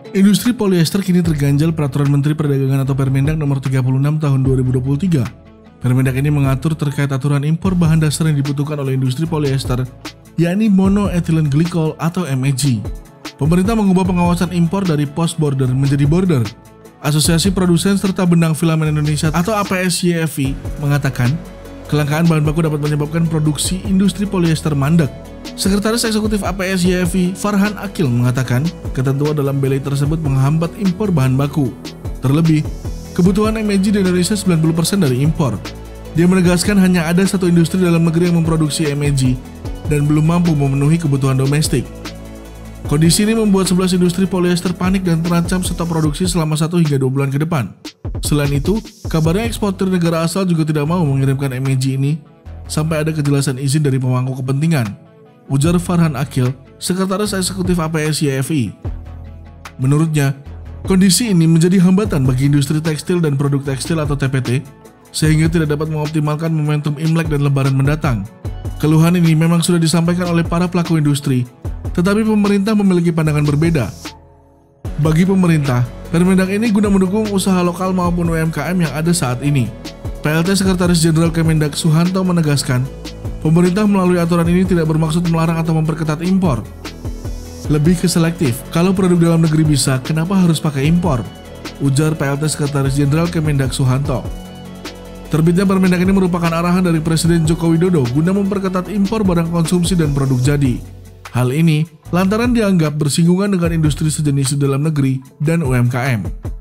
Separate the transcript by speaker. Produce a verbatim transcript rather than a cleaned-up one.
Speaker 1: Industri polyester kini terganjal Peraturan Menteri Perdagangan atau Permendak nomor tiga puluh enam tahun dua ribu dua puluh tiga. Permendak ini mengatur terkait aturan impor bahan dasar yang dibutuhkan oleh industri polyester, yakni monoethylene glycol atau M E G. Pemerintah mengubah pengawasan impor dari post border menjadi border. Asosiasi Produsen serta Benang Filamen Indonesia atau A P S Y F I mengatakan, kelangkaan bahan baku dapat menyebabkan produksi industri polyester mandek. Sekretaris Eksekutif A P S Y F I, Farhan Akil, mengatakan ketentuan dalam B L I tersebut menghambat impor bahan baku. Terlebih, kebutuhan M E G di Indonesia sembilan puluh persen dari impor. Dia menegaskan hanya ada satu industri dalam negeri yang memproduksi M E G dan belum mampu memenuhi kebutuhan domestik. Kondisi ini membuat sebelas industri polyester panik dan terancam stop produksi selama satu hingga dua bulan ke depan. Selain itu, kabarnya eksportir negara asal juga tidak mau mengirimkan M E G ini sampai ada kejelasan izin dari pemangku kepentingan, ujar Farhan Akil, Sekretaris Eksekutif A P S Y F I. Menurutnya, kondisi ini menjadi hambatan bagi industri tekstil dan produk tekstil atau T P T, sehingga tidak dapat mengoptimalkan momentum Imlek dan Lebaran mendatang. Keluhan ini memang sudah disampaikan oleh para pelaku industri, tetapi pemerintah memiliki pandangan berbeda. Bagi pemerintah, Permendak ini guna mendukung usaha lokal maupun U M K M yang ada saat ini. P L T Sekretaris Jenderal Kemendak Suhanto menegaskan, pemerintah melalui aturan ini tidak bermaksud melarang atau memperketat impor. Lebih ke selektif, kalau produk dalam negeri bisa, kenapa harus pakai impor? Ujar P L T Sekretaris Jenderal Kemendak Suhanto. Terbitnya Permendak ini merupakan arahan dari Presiden Joko Widodo guna memperketat impor barang konsumsi dan produk jadi. Hal ini lantaran dianggap bersinggungan dengan industri sejenis di dalam negeri dan U M K M.